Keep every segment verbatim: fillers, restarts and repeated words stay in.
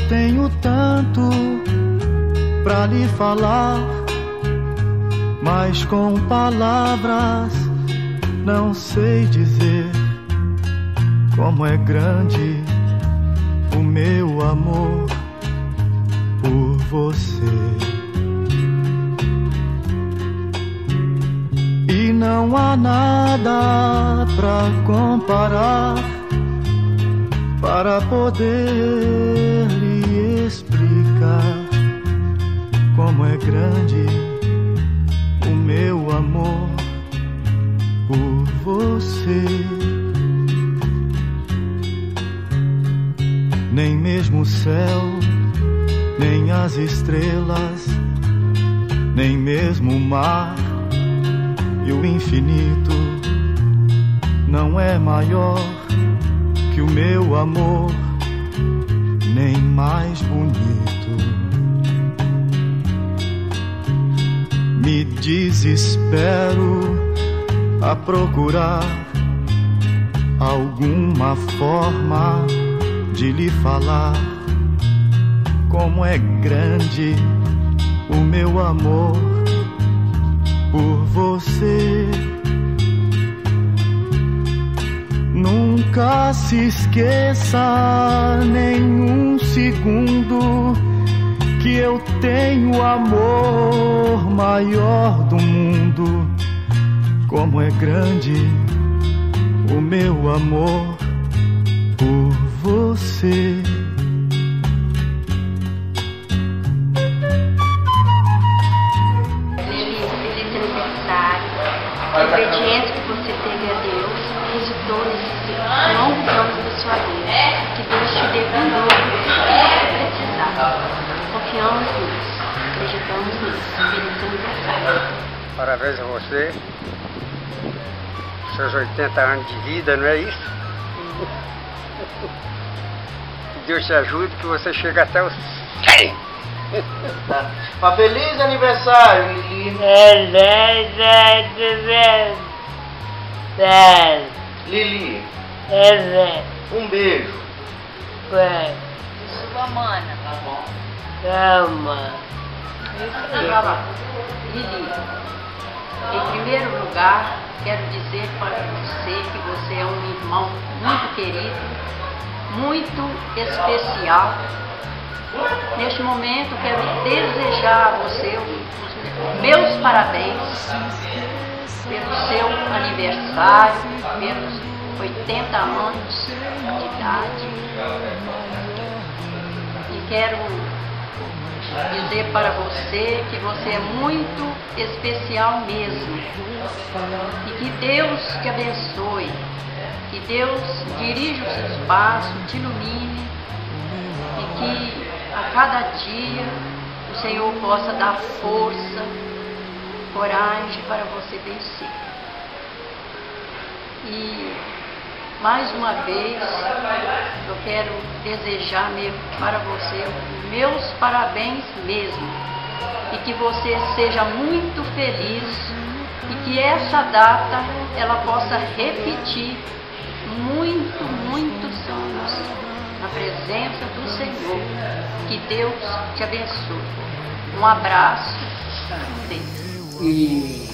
tenho tanto pra lhe falar, mas com palavras não sei dizer como é grande o meu amor por você. E não há nada pra comparar para poder lhe explicar como é grande o meu amor por você. Nem mesmo o céu, nem as estrelas, nem mesmo o mar e o infinito não é maior que o meu amor, nem mais bonito. Me desespero a procurar alguma forma de lhe falar como é grande o meu amor por você. Nunca se esqueça nem um segundo que eu tenho o amor maior do mundo. Como é grande o meu amor por você. A obediência que você teve a Deus resultou nesse longo campo da sua vida. Que Deus te dê valor que você precisar. Confiamos nisso, acreditamos nisso. Feliz aniversário. Parabéns a você. Seus oitenta anos de vida, não é isso? Deus te ajude que você chegue até os cem. Tá. Mas feliz aniversário, Lili. Lili, um beijo. Sua mana. Tá bom. Calma. Lili, em primeiro lugar, quero dizer para você que você é um irmão muito querido, muito especial. Neste momento, quero desejar a você os meus parabéns pelo seu aniversário, pelos oitenta anos de idade. E quero dizer para você que você é muito especial mesmo. E que Deus te abençoe, que Deus dirija os seus passos, te ilumine e que a cada dia o Senhor possa dar força, coragem para você vencer. E mais uma vez eu quero desejar mesmo para você meus parabéns mesmo, e que você seja muito feliz e que essa data ela possa repetir muito, muitos anos na presença do Senhor. Que Deus te abençoe. Um abraço. E,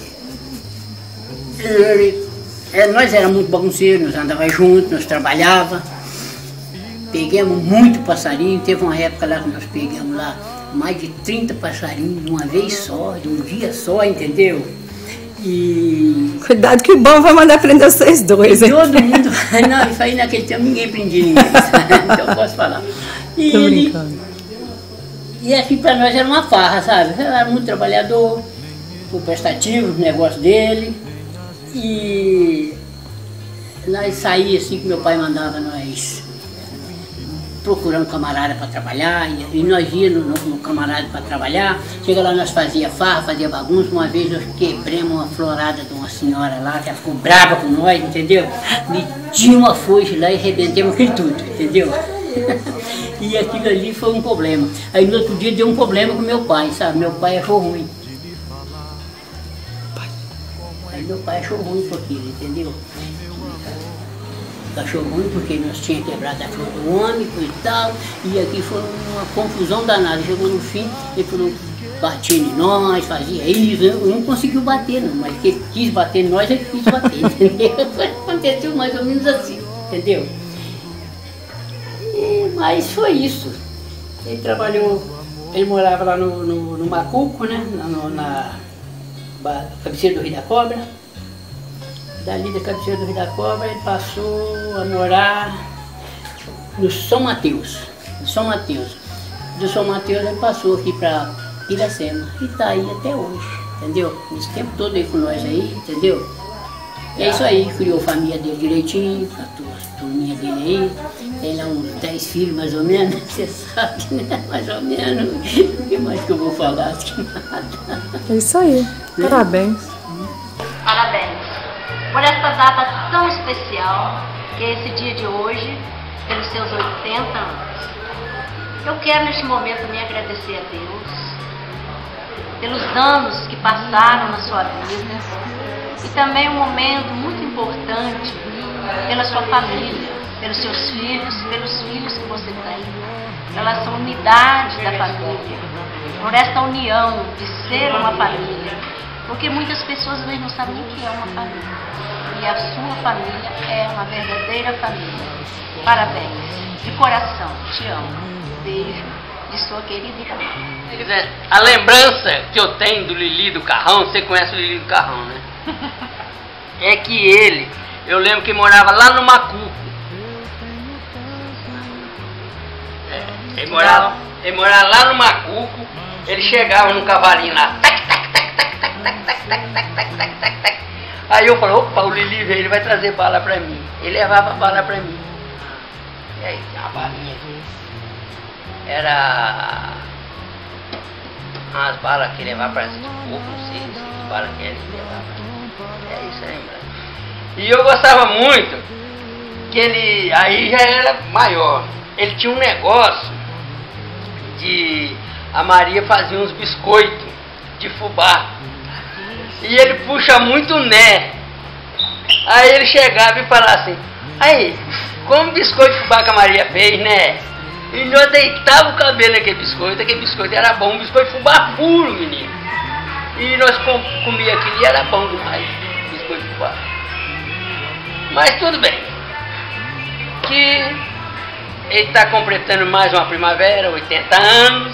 e, e nós éramos muito bagunceiros, nós andávamos juntos, nós trabalhávamos. Pegamos muito passarinho. Teve uma época lá que nós pegamos lá mais de trinta passarinhos de uma vez só, de um dia só, entendeu? E... Cuidado que o bom vai mandar prender vocês dois, hein? Todo mundo... Não, isso aí naquele tempo ninguém prendia ninguém, então eu posso falar. E Tô ele... brincando. E assim para nós era uma farra, sabe? Ele era muito trabalhador, foi prestativo no negócio dele. E nós saíamos assim que meu pai mandava nós procurando camarada para trabalhar, e, e nós íamos no, no camarada para trabalhar. Chega lá, nós fazia farra, fazia bagunça. Uma vez nós quebramos uma florada de uma senhora lá, que ela ficou brava com nós, entendeu? Metimos uma foice lá e arrebentamos aquilo tudo, entendeu? E aquilo ali foi um problema. Aí no outro dia deu um problema com meu pai, sabe? Meu pai achou ruim. Aí meu pai achou ruim com aquilo, entendeu? cachorro ruim, porque nós tínhamos quebrado a flor do homem e tal, e aqui foi uma confusão danada. Chegou no fim, ele falou, batia em nós, fazia isso, eu não conseguiu bater não, mas que ele quis bater em nós, ele quis bater, entendeu? Aconteceu mais ou menos assim, entendeu? E, mas foi isso. Ele trabalhou, ele morava lá no, no, no Macuco, né? Na, no, na cabeceira do Rio da Cobra. Dali da cabeceira do Rio da Cobra ele passou a morar no São Mateus. No São Mateus. Do São Mateus ele passou aqui para Piracema. E está aí até hoje, entendeu? Esse tempo todo aí com nós aí, entendeu? E é isso aí, criou a família dele direitinho, a turminha dele aí. Tem lá uns dez filhos mais ou menos, você sabe, né? Mais ou menos. O que mais que eu vou falar? Acho que nada. É isso aí. Né? Parabéns. Parabéns por esta data tão especial, que é esse dia de hoje, pelos seus oitenta anos. Eu quero neste momento me agradecer a Deus pelos anos que passaram na sua vida e também um momento muito importante pela sua família, pelos seus filhos, pelos filhos que você tem, pela essa unidade da família, por esta união de ser uma família, porque muitas pessoas às vezes não sabem nem o que é uma família, e a sua família é uma verdadeira família. Parabéns, de coração, te amo. Beijo de sua querida irmã. A lembrança que eu tenho do Lili do Carrão, você conhece o Lili do Carrão, né? É que ele, eu lembro que morava lá no Macuco. É, ele, morava, ele morava lá no Macuco, ele chegava num cavalinho lá, tac, tac, tac, tac, tac, tac, tac, tac, tac, tac, tac, tac. Aí eu falei, opa, o Lili veio, ele vai trazer bala pra mim. Ele levava bala pra mim. E aí, tinha uma balinha. Era as balas que ele levava para de pouco, não sei, não sei que bala que ele levava. É isso aí, mano. E eu gostava muito que ele, aí já era maior, ele tinha um negócio de, a Maria fazia uns biscoitos de fubá, e ele puxa muito né. Aí ele chegava e falava assim, aí, como biscoito de fubá que a Maria fez, né? E nós deitava o cabelo naquele biscoito, aquele biscoito era bom, um biscoito de fubá puro, menino. E nós com, comia aquilo e era bom demais, biscoito de fubá. Mas tudo bem, que ele está completando mais uma primavera, oitenta anos,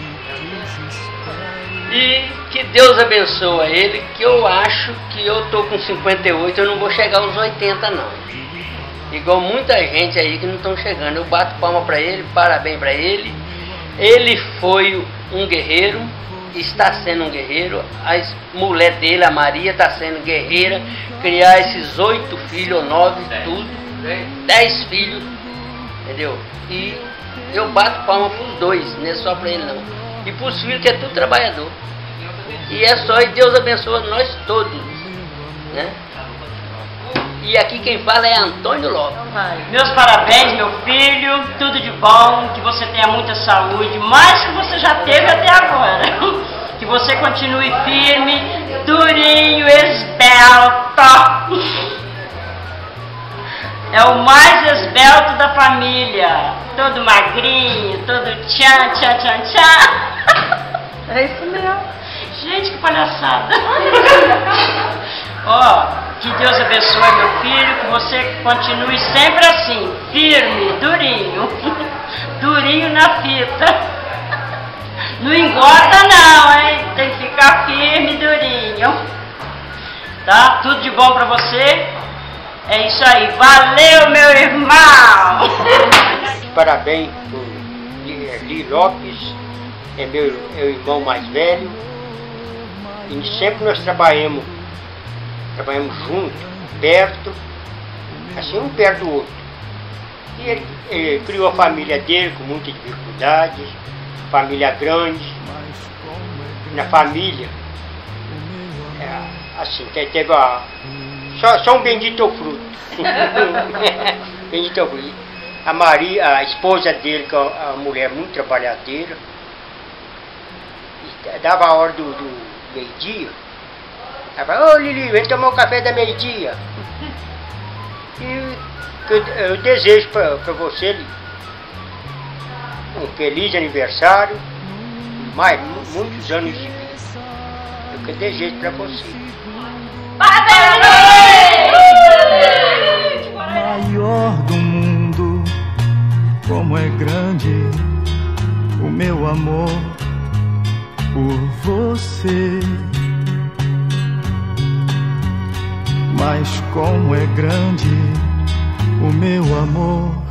e que Deus abençoe ele, que eu acho que eu estou com cinquenta e oito, eu não vou chegar aos oitenta não. Igual muita gente aí que não estão chegando. Eu bato palma para ele, parabéns para ele. Ele foi um guerreiro, está sendo um guerreiro. A mulher dele, a Maria, está sendo guerreira. Criar esses oito filhos ou nove, tudo. Dez filhos, entendeu? E eu bato palma para os dois, não é só para ele não. E para os filhos que é tudo trabalhador. E é só, e Deus abençoa nós todos, né? E aqui quem fala é Antônio Lopes. Meus parabéns, meu filho, tudo de bom, que você tenha muita saúde, mais que você já teve até agora. Que você continue firme, durinho, esbelto. É o mais esbelto da família. Todo magrinho, todo tchan, tchan, tchan, tchan. É isso mesmo. Gente, que palhaçada. Ó, oh, que Deus abençoe meu filho, que você continue sempre assim, firme, durinho, durinho na fita. Não engorda não, hein? Tem que ficar firme, durinho. Tá? Tudo de bom pra você. É isso aí. Valeu, meu irmão! Parabéns pro Li Lopes, é meu, meu irmão mais velho. E sempre nós trabalhamos. Trabalhamos juntos, perto, assim um perto do outro. E ele, ele criou a família dele com muita dificuldade, família grande. Na família, é, assim, teve a, só, só um bendito fruto. Bendito fruto. A Maria, a esposa dele, que é uma mulher muito trabalhadeira, dava a hora do, do meio-dia. Ela falou, ô Lili, vem tomar um café da meio-dia. E que eu, eu desejo para você um feliz aniversário, mais muitos anos de vida. É o que eu desejo para você. Maior do mundo, como é grande o meu amor por você. Mas como é grande o meu amor